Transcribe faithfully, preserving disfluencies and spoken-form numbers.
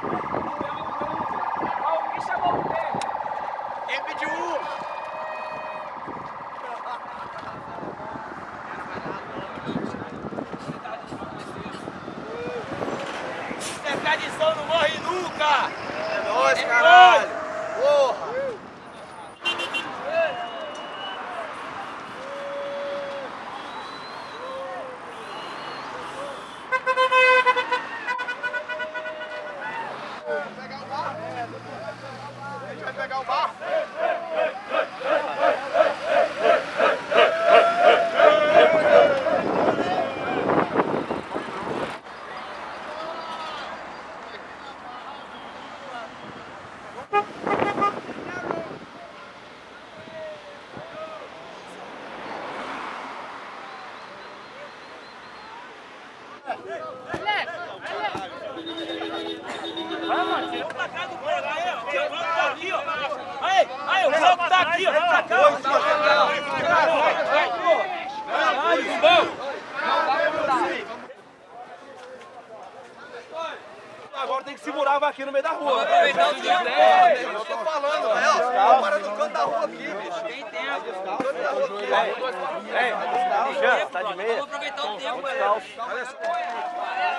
Quem pediu um? É tradição, não morre nunca! É nóis, é caralho! Porra! Vai pegar o bar? Aí, aí, o bloco tá aqui, ó. Vem pra cá, ó. Caralho, Rubão. Agora tem que segurar a vaquinha no meio da rua. Aproveitar o tempo. Eu tô falando, velho. Tá parando no canto da rua aqui, bicho. Tem tempo. No canto da rua aqui. Ei, tá de meia? Vamos aproveitar o tempo, velho.